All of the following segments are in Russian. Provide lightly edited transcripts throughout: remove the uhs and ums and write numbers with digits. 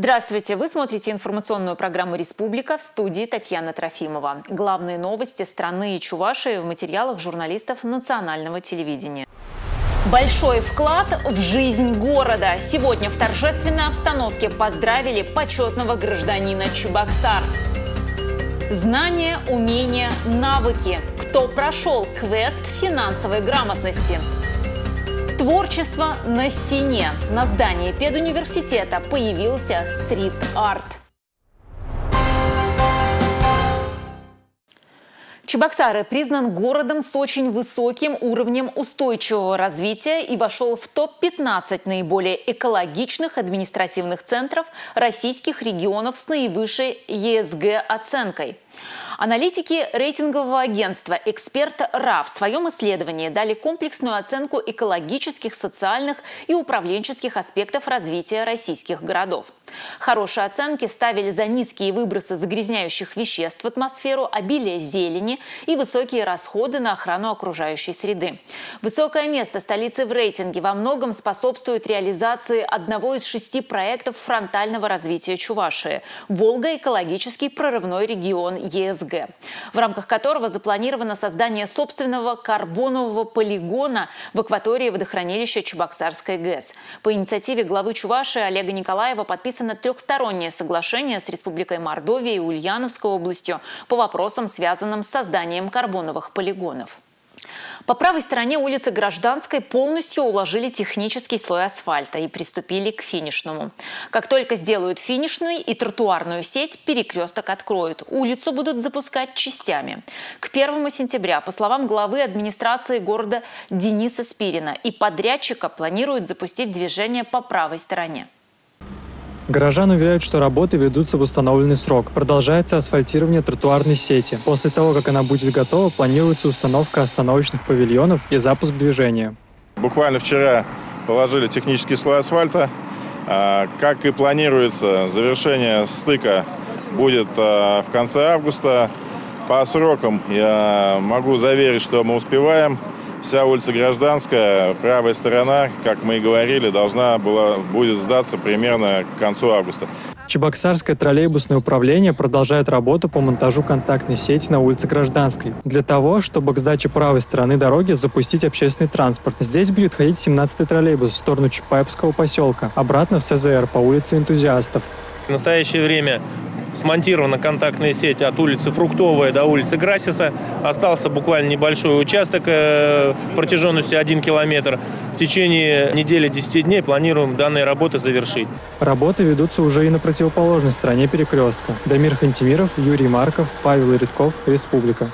Здравствуйте! Вы смотрите информационную программу «Республика», в студии Татьяна Трофимова. Главные новости страны и Чувашии в материалах журналистов национального телевидения. Большой вклад в жизнь города. Сегодня в торжественной обстановке поздравили почетного гражданина Чебоксар. Знания, умения, навыки. Кто прошел квест финансовой грамотности? Творчество на стене. На здании педуниверситета появился стрит-арт. Чебоксары признан городом с очень высоким уровнем устойчивого развития и вошел в топ-15 наиболее экологичных административных центров российских регионов с наивысшей ЕСГ оценкой. Аналитики рейтингового агентства «Эксперт РА» в своем исследовании дали комплексную оценку экологических, социальных и управленческих аспектов развития российских городов. Хорошие оценки ставили за низкие выбросы загрязняющих веществ в атмосферу, обилие зелени и высокие расходы на охрану окружающей среды. Высокое место столицы в рейтинге во многом способствует реализации одного из 6 проектов фронтального развития Чувашии – Волго-экологический прорывной регион ЕСГ, в рамках которого запланировано создание собственного карбонового полигона в акватории водохранилища Чебоксарской ГЭС. По инициативе главы Чувашии Олега Николаева подписано трехстороннее соглашение с Республикой Мордовия и Ульяновской областью по вопросам, связанным с созданием карбоновых полигонов. По правой стороне улицы Гражданской полностью уложили технический слой асфальта и приступили к финишному. Как только сделают финишную и тротуарную сеть, перекресток откроют. Улицу будут запускать частями. К 1 сентября, по словам главы администрации города Дениса Спирина, и подрядчика планируют запустить движение по правой стороне. Горожан уверяют, что работы ведутся в установленный срок. Продолжается асфальтирование тротуарной сети. После того, как она будет готова, планируется установка остановочных павильонов и запуск движения. Буквально вчера положили технический слой асфальта. Как и планируется, завершение стыка будет в конце августа. По срокам я могу заверить, что мы успеваем. Вся улица Гражданская, правая сторона, как мы и говорили, будет сдаться примерно к концу августа. Чебоксарское троллейбусное управление продолжает работу по монтажу контактной сети на улице Гражданской. Для того, чтобы к сдаче правой стороны дороги запустить общественный транспорт. Здесь будет ходить 17-й троллейбус в сторону Чапаевского поселка, обратно в СЗР по улице Энтузиастов. В настоящее время смонтирована контактная сеть от улицы Фруктовая до улицы Грасиса. Остался буквально небольшой участок протяженностью 1 километр. В течение недели 10 дней планируем данные работы завершить. Работы ведутся уже и на противоположной стороне перекрестка. Дамир Хантимиров, Юрий Марков, Павел Редков, Республика.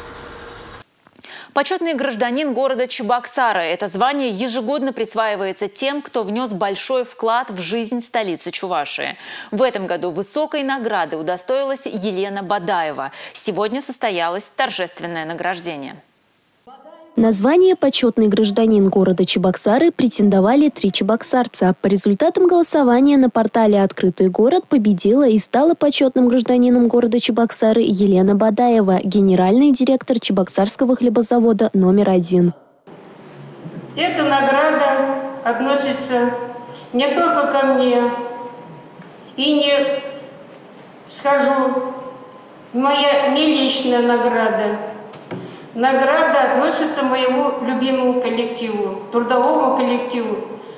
Почетный гражданин города Чебоксары. Это звание ежегодно присваивается тем, кто внес большой вклад в жизнь столицы Чувашии. В этом году высокой награды удостоилась Елена Бадаева. Сегодня состоялось торжественное награждение. На звание «Почетный гражданин города Чебоксары» претендовали 3 чебоксарца. По результатам голосования на портале «Открытый город» победила и стала почетным гражданином города Чебоксары Елена Бадаева, генеральный директор Чебоксарского хлебозавода номер 1. Эта награда относится не только ко мне, и не скажу, моя не личная награда. Награда относится к моему любимому коллективу, трудовому коллективу,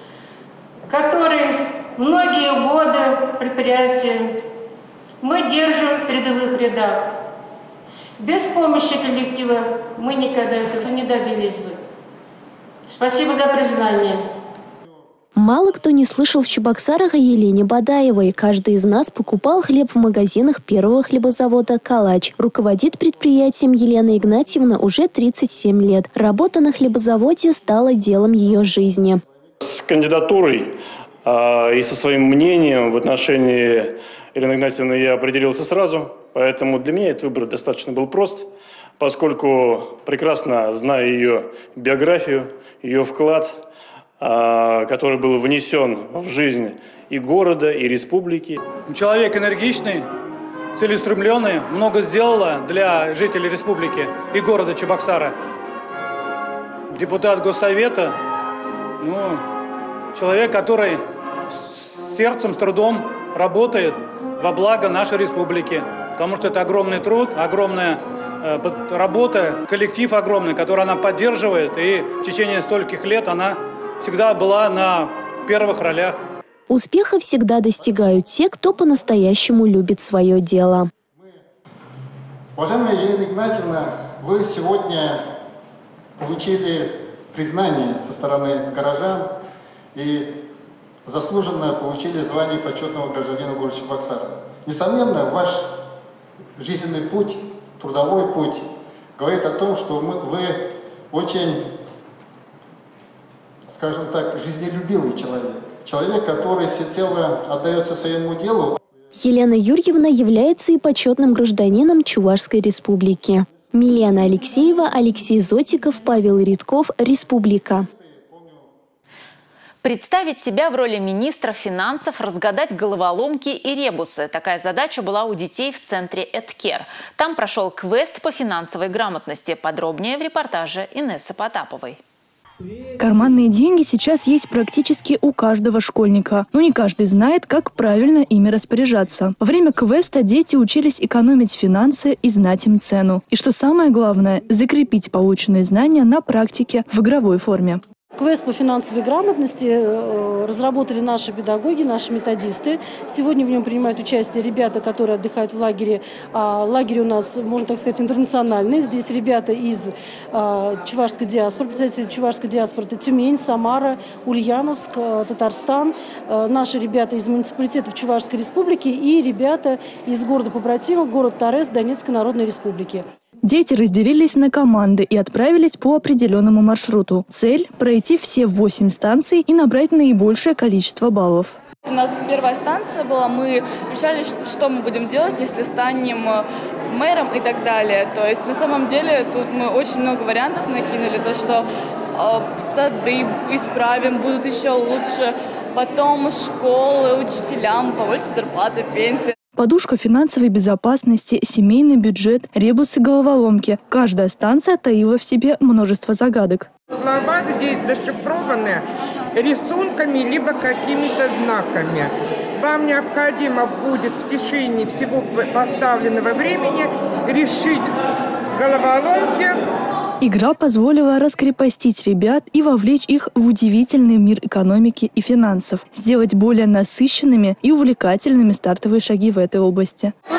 который многие годы предприятия мы держим в передовых рядах. Без помощи коллектива мы никогда этого не добились бы. Спасибо за признание. Мало кто не слышал в Чебоксарах о Елене Бадаевой. Каждый из нас покупал хлеб в магазинах первого хлебозавода «Калач». Руководит предприятием Елена Игнатьевна уже 37 лет. Работа на хлебозаводе стала делом ее жизни. С кандидатурой и со своим мнением в отношении Елены Игнатьевны я определился сразу. Поэтому для меня этот выбор достаточно был прост, поскольку прекрасно знаю ее биографию, ее вклад, который был внесен в жизнь и города, и республики. Человек энергичный, целеустремленный, много сделала для жителей республики и города Чебоксара. Депутат Госсовета, человек, который с сердцем, с трудом работает во благо нашей республики. Потому что это огромный труд, огромная работа, коллектив огромный, который она поддерживает. И в течение стольких лет она всегда была на первых ролях. Успеха всегда достигают те, кто по-настоящему любит свое дело. Уважаемая Елена Игнатьевна, вы сегодня получили признание со стороны горожан и заслуженно получили звание почетного гражданина города Чебоксара. Несомненно, ваш жизненный путь, трудовой путь говорит о том, что вы очень, скажем так, жизнелюбивый человек. Человек, который всецело отдается своему делу. Елена Юрьевна является и почетным гражданином Чувашской республики. Милена Алексеева, Алексей Зотиков, Павел Редков, Республика. Представить себя в роли министра финансов, разгадать головоломки и ребусы. Такая задача была у детей в центре «Эдкер». Там прошел квест по финансовой грамотности. Подробнее в репортаже Инессы Потаповой. Карманные деньги сейчас есть практически у каждого школьника, но не каждый знает, как правильно ими распоряжаться. Во время квеста дети учились экономить финансы и знать им цену. И что самое главное, закрепить полученные знания на практике в игровой форме. Квест по финансовой грамотности разработали наши педагоги, наши методисты. Сегодня в нем принимают участие ребята, которые отдыхают в лагере. Лагерь у нас, можно так сказать, интернациональный. Здесь ребята из чувашской диаспоры, представители чувашской диаспоры – это Тюмень, Самара, Ульяновск, Татарстан. Наши ребята из муниципалитетов Чувашской республики и ребята из города побратима, город Торез, Донецкой Народной Республики. Дети разделились на команды и отправились по определенному маршруту. Цель – пройти все 8 станций и набрать наибольшее количество баллов. У нас первая станция была, мы решали, что мы будем делать, если станем мэром и так далее. То есть на самом деле тут мы очень много вариантов накинули, то что сады исправим, будут еще лучше, потом школы, учителям, повыше зарплаты, пенсии. Подушка финансовой безопасности, семейный бюджет, ребусы, головоломки. Каждая станция таила в себе множество загадок. Слова здесь зашифрованы рисунками либо какими-то знаками. Вам необходимо будет в течение всего поставленного времени решить головоломки. Игра позволила раскрепостить ребят и вовлечь их в удивительный мир экономики и финансов, сделать более насыщенными и увлекательными стартовые шаги в этой области. Тут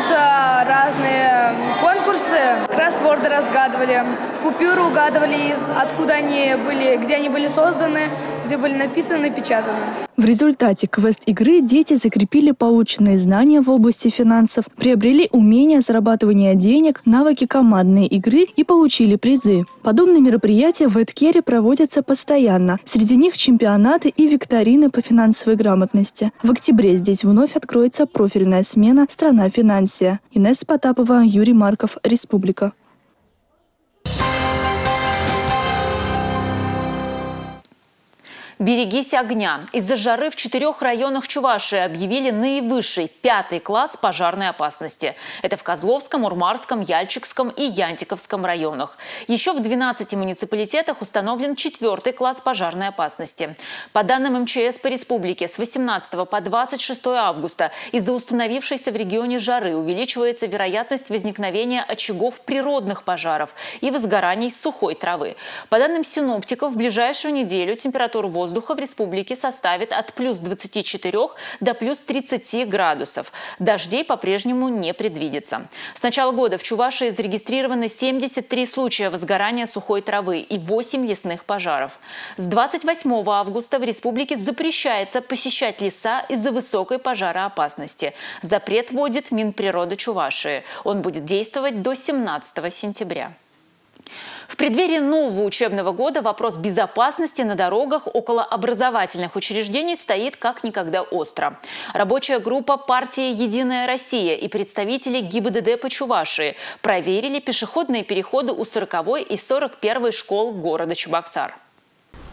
разные конкурсы, кроссворды разгадывали, купюры угадывали, откуда они были, где они были созданы, где были написаны, напечатаны. В результате квест-игры дети закрепили полученные знания в области финансов, приобрели умения зарабатывания денег, навыки командной игры и получили призы. Подобные мероприятия в Эдкере проводятся постоянно. Среди них чемпионаты и викторины по финансовой грамотности. В октябре здесь вновь откроется профильная смена «Страна финансия». Инесса Потапова, Юрий Марков, Республика. Берегись огня. Из-за жары в 4 районах Чувашии объявили наивысший 5 класс пожарной опасности. Это в Козловском, Урмарском, Яльчикском и Янтиковском районах. Еще в 12 муниципалитетах установлен 4 класс пожарной опасности. По данным МЧС по республике, с 18 по 26 августа из-за установившейся в регионе жары увеличивается вероятность возникновения очагов природных пожаров и возгораний сухой травы. По данным синоптиков, в ближайшую неделю температура воздуха в республике составит от плюс 24 до плюс 30 градусов. Дождей по-прежнему не предвидится. С начала года в Чувашии зарегистрированы 73 случая возгорания сухой травы и 8 лесных пожаров. С 28 августа в республике запрещается посещать леса из-за высокой пожароопасности. Запрет вводит Минприроды Чувашии. Он будет действовать до 17 сентября. В преддверии нового учебного года вопрос безопасности на дорогах около образовательных учреждений стоит как никогда остро. Рабочая группа партии «Единая Россия» и представители ГИБДД по Чувашии проверили пешеходные переходы у 40-й и 41-й школ города Чебоксар.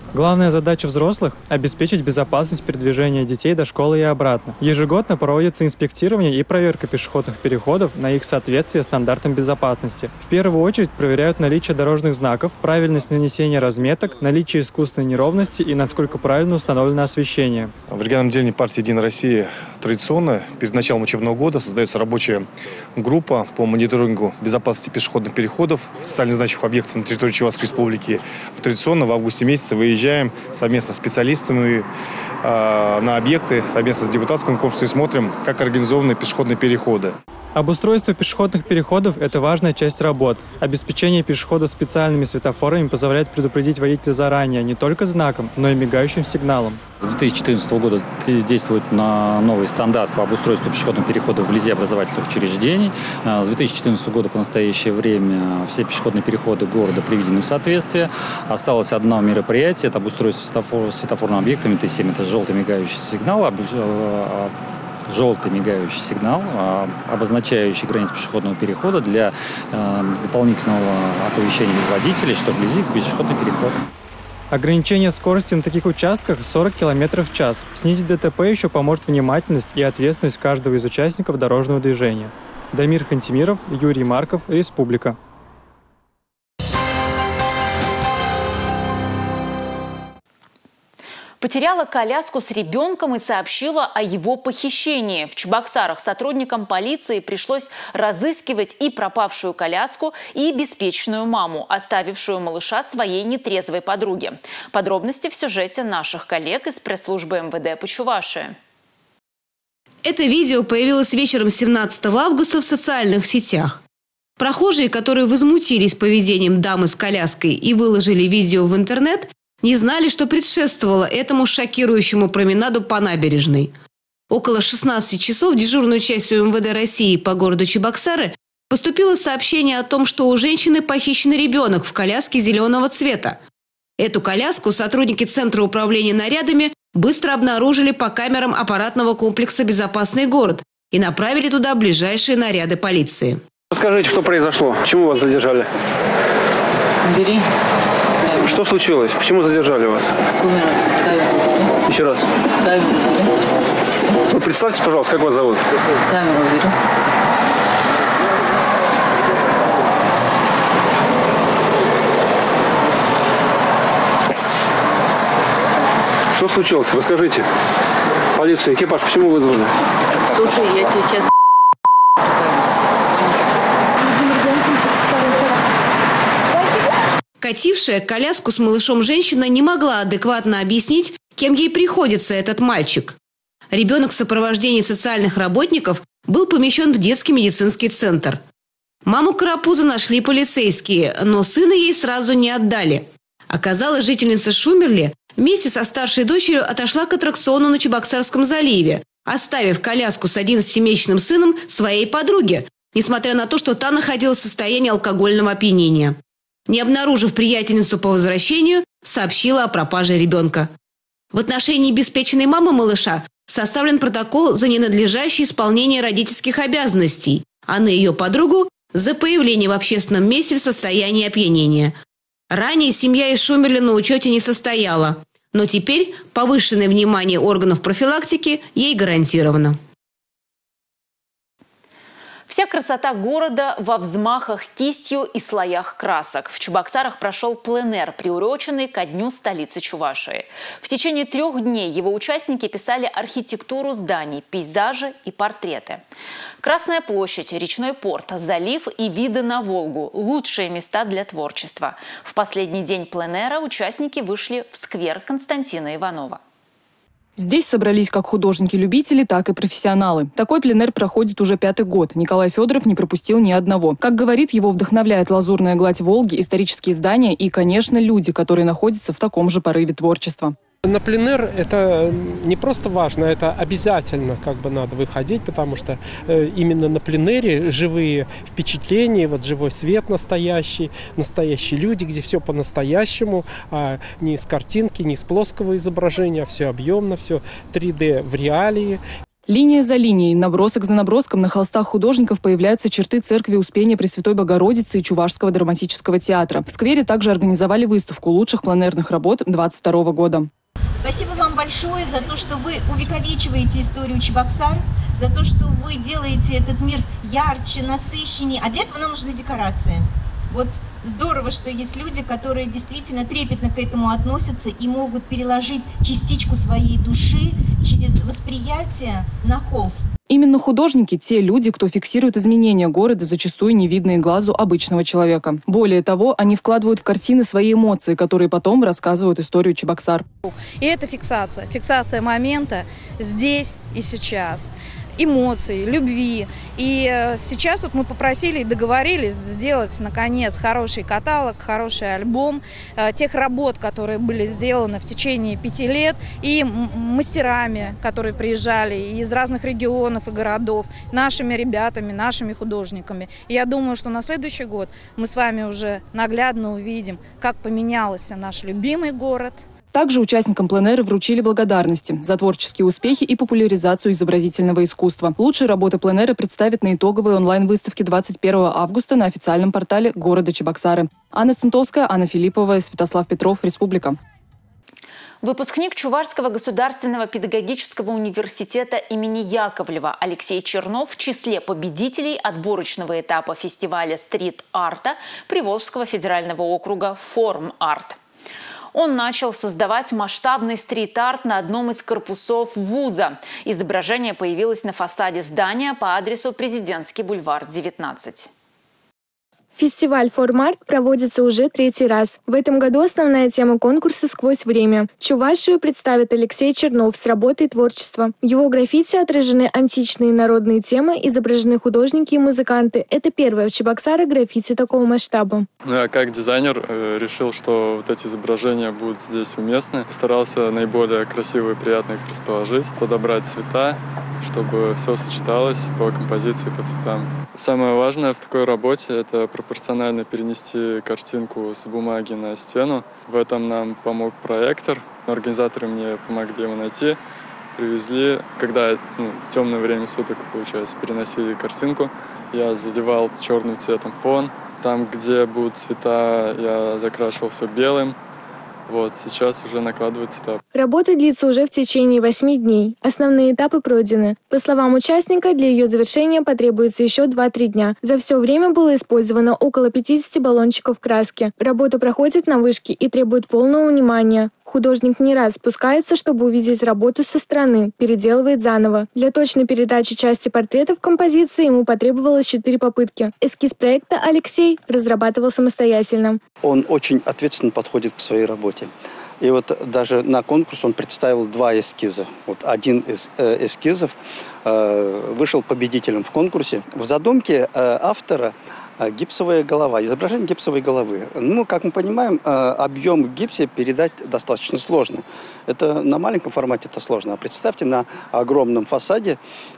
Главная задача взрослых – обеспечить безопасность передвижения детей до школы и обратно. Ежегодно проводится инспектирование и проверка пешеходных переходов на их соответствие стандартам безопасности. В первую очередь проверяют наличие дорожных знаков, правильность нанесения разметок, наличие искусственной неровности и насколько правильно установлено освещение. В региональном отделении партии «Единая Россия» традиционно перед началом учебного года создается рабочая группа по мониторингу безопасности пешеходных переходов в социально значимых объектах на территории Чувашской Республики. Традиционно в августе месяце выезжаем совместно с специалистами на объекты, совместно с депутатским корпусом и смотрим, как организованы пешеходные переходы. Обустройство пешеходных переходов – это важная часть работ. Обеспечение пешеходов специальными светофорами позволяет предупредить водителя заранее не только знаком, но и мигающим сигналом. С 2014 года действует новый стандарт по обустройству пешеходных переходов вблизи образовательных учреждений. С 2014 года по настоящее время все пешеходные переходы города приведены в соответствие. Осталось одно мероприятие – это обустройство светофорными объектами Т7. Это желтый мигающий сигнал, обозначающий границы пешеходного перехода для дополнительного оповещения водителей, что вблизи пешеходный переход. Ограничение скорости на таких участках 40 км в час. Снизить ДТП еще поможет внимательность и ответственность каждого из участников дорожного движения. Дамир Хантимиров, Юрий Марков, Республика. Потеряла коляску с ребенком и сообщила о его похищении. В Чебоксарах сотрудникам полиции пришлось разыскивать и пропавшую коляску, и беспечную маму, оставившую малыша своей нетрезвой подруге. Подробности в сюжете наших коллег из пресс-службы МВД по Чувашии. Это видео появилось вечером 17 августа в социальных сетях. Прохожие, которые возмутились поведением дамы с коляской и выложили видео в интернет, не знали, что предшествовало этому шокирующему променаду по набережной. Около 16 часов в дежурную часть МВД России по городу Чебоксары поступило сообщение о том, что у женщины похищен ребенок в коляске зеленого цвета. Эту коляску сотрудники Центра управления нарядами быстро обнаружили по камерам аппаратного комплекса «Безопасный город» и направили туда ближайшие наряды полиции. Расскажите, что произошло? Почему вас задержали? Бери. Что случилось? Почему задержали вас? Еще раз. Вы представьтесь, пожалуйста, как вас зовут? Камеру убери. Что случилось? Расскажите. Полиция, экипаж, почему вызвали? Слушай, я тебе сейчас... Катившая коляску с малышом женщина не могла адекватно объяснить, кем ей приходится этот мальчик. Ребенок в сопровождении социальных работников был помещен в детский медицинский центр. Маму Карапуза нашли полицейские, но сына ей сразу не отдали. Оказалось, жительница Шумерли вместе со старшей дочерью отошла к аттракциону на Чебоксарском заливе, оставив коляску с 11-месячным сыном своей подруге, несмотря на то, что та находилась в состоянии алкогольного опьянения. Не обнаружив приятельницу по возвращению, сообщила о пропаже ребенка. В отношении обеспеченной мамы малыша составлен протокол за ненадлежащее исполнение родительских обязанностей, а на ее подругу – за появление в общественном месте в состоянии опьянения. Ранее семья из Шумерли на учете не состояла, но теперь повышенное внимание органов профилактики ей гарантировано. Вся красота города во взмахах кистью и слоях красок. В Чебоксарах прошел пленэр, приуроченный ко дню столицы Чувашии. В течение 3 дней его участники писали архитектуру зданий, пейзажи и портреты. Красная площадь, речной порт, залив и виды на Волгу – лучшие места для творчества. В последний день пленэра участники вышли в сквер Константина Иванова. Здесь собрались как художники-любители, так и профессионалы. Такой пленэр проходит уже 5-й год. Николай Федоров не пропустил ни одного. Как говорит, его вдохновляет лазурная гладь Волги, исторические здания и, конечно, люди, которые находятся в таком же порыве творчества. На пленэр это не просто важно, это обязательно надо выходить, потому что именно на пленэре живые впечатления, живой свет настоящий, настоящие люди, где все по-настоящему, а не с картинки, не с плоского изображения, а все объемно, все 3D в реалии. Линия за линией, набросок за наброском на холстах художников появляются черты церкви Успения Пресвятой Богородицы и Чувашского драматического театра. В сквере также организовали выставку лучших пленэрных работ 2022 года. Спасибо вам большое за то, что вы увековечиваете историю Чебоксар, за то, что вы делаете этот мир ярче, насыщеннее. А для этого нам нужны декорации. Вот здорово, что есть люди, которые действительно трепетно к этому относятся и могут переложить частичку своей души через восприятие на холст. Именно художники – те люди, кто фиксирует изменения города, зачастую невидные глазу обычного человека. Более того, они вкладывают в картины свои эмоции, которые потом рассказывают историю Чебоксар. И это фиксация. Фиксация момента здесь и сейчас. Эмоций, любви. И сейчас вот мы попросили и договорились сделать, наконец, хороший каталог, хороший альбом тех работ, которые были сделаны в течение 5 лет, и мастерами, которые приезжали из разных регионов и городов, нашими ребятами, нашими художниками. И я думаю, что на следующий год мы с вами уже наглядно увидим, как поменялся наш любимый город. Также участникам пленэра вручили благодарности за творческие успехи и популяризацию изобразительного искусства. Лучшие работы пленэра представят на итоговой онлайн-выставке 21 августа на официальном портале города Чебоксары. Анна Центовская, Анна Филиппова, Святослав Петров, Республика. Выпускник Чувашского государственного педагогического университета имени Яковлева Алексей Чернов в числе победителей отборочного этапа фестиваля стрит-арта Приволжского федерального округа «Форм-арт». Он начал создавать масштабный стрит-арт на одном из корпусов вуза. Изображение появилось на фасаде здания по адресу Президентский бульвар, 19. Фестиваль «Форм-арт» проводится уже 3-й раз. В этом году основная тема конкурса «Сквозь время». Чувашию представит Алексей Чернов с работой творчества. В его граффити отражены античные народные темы, изображены художники и музыканты. Это первое в Чебоксарах граффити такого масштаба. Я как дизайнер решил, что вот эти изображения будут здесь уместны. Постарался наиболее красиво и приятно их расположить, подобрать цвета, чтобы все сочеталось по композиции, по цветам. Самое важное в такой работе – это пропорционально перенести картинку с бумаги на стену. В этом нам помог проектор. Организаторы мне помогли его найти. Привезли, когда в темное время суток, получается, переносили картинку. Я заливал черным цветом фон. Там, где будут цвета, я закрашивал все белым. Вот, сейчас уже накладывается этап. Работа длится уже в течение 8 дней. Основные этапы пройдены. По словам участника, для ее завершения потребуется еще 2-3 дня. За все время было использовано около 50 баллончиков краски. Работа проходит на вышке и требует полного внимания. Художник не раз спускается, чтобы увидеть работу со стороны, переделывает заново. Для точной передачи части портрета в композиции ему потребовалось 4 попытки. Эскиз проекта Алексей разрабатывал самостоятельно. Он очень ответственно подходит к своей работе. И вот даже на конкурс он представил 2 эскиза. Вот один из эскизов вышел победителем в конкурсе. В задумке автора гипсовая голова, изображение гипсовой головы. Как мы понимаем, объем в гипсе передать достаточно сложно. Это на маленьком формате это сложно. А представьте, на огромном фасаде,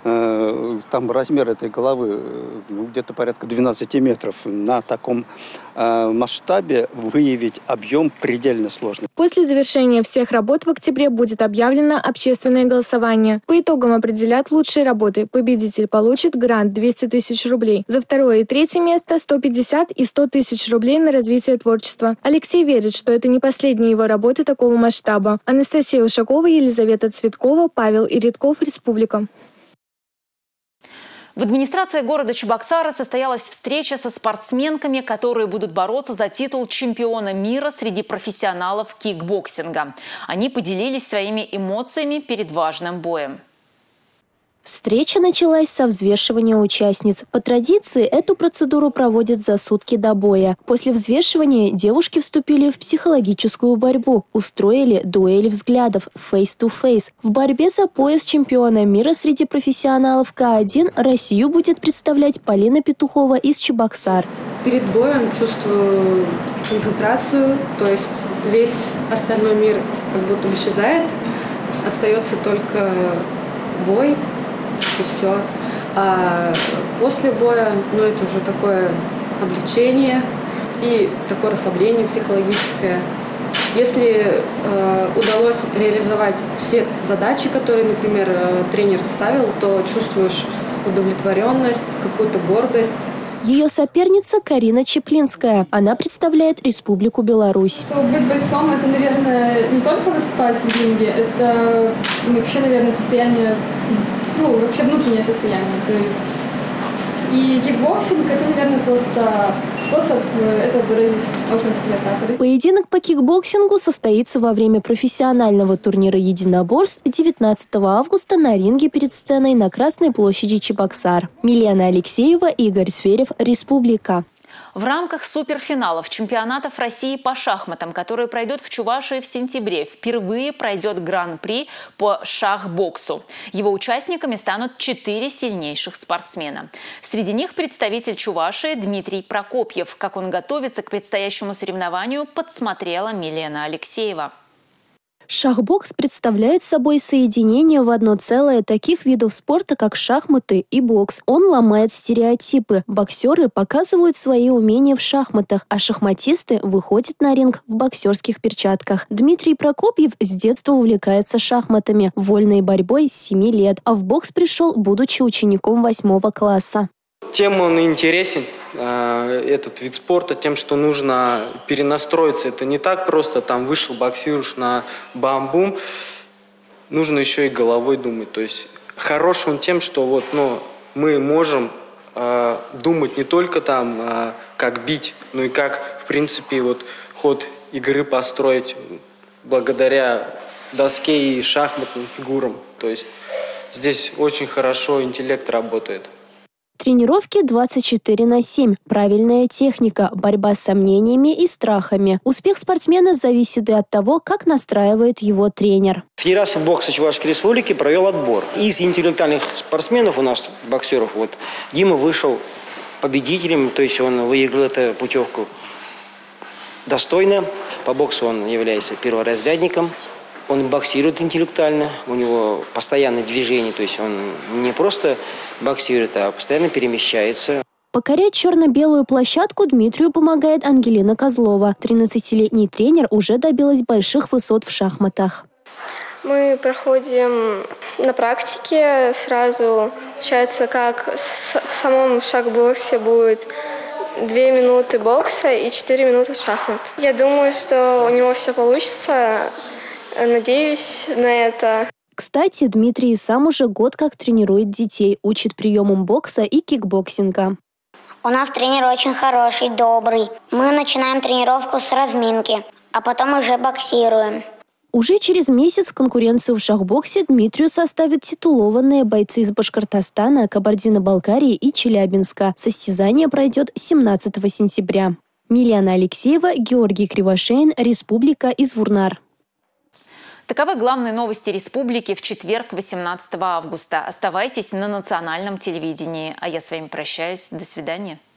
там размер этой головы где-то порядка 12 метров. На таком масштабе выявить объем предельно сложно. После завершения всех работ в октябре будет объявлено общественное голосование. По итогам определят лучшие работы. Победитель получит грант 200 тысяч рублей. За 2-е и 3-е место 150 и 100 тысяч рублей на развитие творчества. Алексей верит, что это не последние его работы такого масштаба. Анастасия Ушакова, Елизавета Цветкова, Павел Иридков, Республика. В администрации города Чебоксары состоялась встреча со спортсменками, которые будут бороться за титул чемпиона мира среди профессионалов кикбоксинга. Они поделились своими эмоциями перед важным боем. Встреча началась со взвешивания участниц. По традиции, эту процедуру проводят за сутки до боя. После взвешивания девушки вступили в психологическую борьбу, устроили дуэль взглядов face-to-face. В борьбе за пояс чемпиона мира среди профессионалов К1 Россию будет представлять Полина Петухова из Чебоксар. Перед боем чувствую концентрацию, то есть весь остальной мир как будто бы исчезает. Остается только бой. И все. А после боя, это уже такое облегчение и такое расслабление психологическое. Если удалось реализовать все задачи, которые, например, тренер ставил, то чувствуешь удовлетворенность, какую-то гордость. Ее соперница Карина Чеплинская. Она представляет Республику Беларусь. Быть бойцом – это, наверное, не только выступать в ринге, это вообще, наверное, состояние, вообще внутреннее состояние. То есть и кикбоксинг – это, наверное, просто способ это выразить, можно сказать так. Поединок по кикбоксингу состоится во время профессионального турнира единоборств 19 августа на ринге перед сценой на Красной площади Чебоксар. Милена Алексеева, Игорь Зверев, Республика. В рамках суперфиналов чемпионатов России по шахматам, который пройдет в Чувашии в сентябре, впервые пройдет гран-при по шахбоксу. Его участниками станут 4 сильнейших спортсмена. Среди них представитель Чувашии Дмитрий Прокопьев. Как он готовится к предстоящему соревнованию, подсмотрела Милена Алексеева. Шахбокс представляет собой соединение в одно целое таких видов спорта, как шахматы и бокс. Он ломает стереотипы. Боксеры показывают свои умения в шахматах, а шахматисты выходят на ринг в боксерских перчатках. Дмитрий Прокопьев с детства увлекается шахматами, вольной борьбой с 7 лет, а в бокс пришел, будучи учеником 8 класса. Тем он интересен, этот вид спорта, тем, что нужно перенастроиться. Это не так просто, там вышел, боксируешь на бам-бум. Нужно еще и головой думать. То есть хорош он тем, что мы можем думать не только там, как бить, но и как, в принципе, ход игры построить благодаря доске и шахматным фигурам. То есть здесь очень хорошо интеллект работает. Тренировки 24/7, правильная техника, борьба с сомнениями и страхами. Успех спортсмена зависит и от того, как настраивает его тренер. Федерация бокса Чувашской Республики провел отбор. Из интеллектуальных спортсменов у нас, боксеров, Дима вышел победителем, то есть он выиграл эту путевку достойно. По боксу он является перворазрядником. Он боксирует интеллектуально, у него постоянное движение, то есть он не просто боксирует, а постоянно перемещается. Покорять черно-белую площадку Дмитрию помогает Ангелина Козлова. 13-летний тренер уже добилась больших высот в шахматах. Мы проходим на практике сразу, получается, как в самом шахбоксе будет 2 минуты бокса и 4 минуты шахмат. Я думаю, что у него все получится. Надеюсь на это. Кстати, Дмитрий сам уже год как тренирует детей, учит приемам бокса и кикбоксинга. У нас тренер очень хороший, добрый. Мы начинаем тренировку с разминки, а потом уже боксируем. Уже через месяц конкуренцию в шахбоксе Дмитрию составят титулованные бойцы из Башкортостана, Кабардино-Балкарии и Челябинска. Состязание пройдет 17 сентября. Милена Алексеева, Георгий Кривошеин, Республика, Извурнар. Таковы главные новости республики в четверг, 18 августа. Оставайтесь на национальном телевидении. А я с вами прощаюсь. До свидания.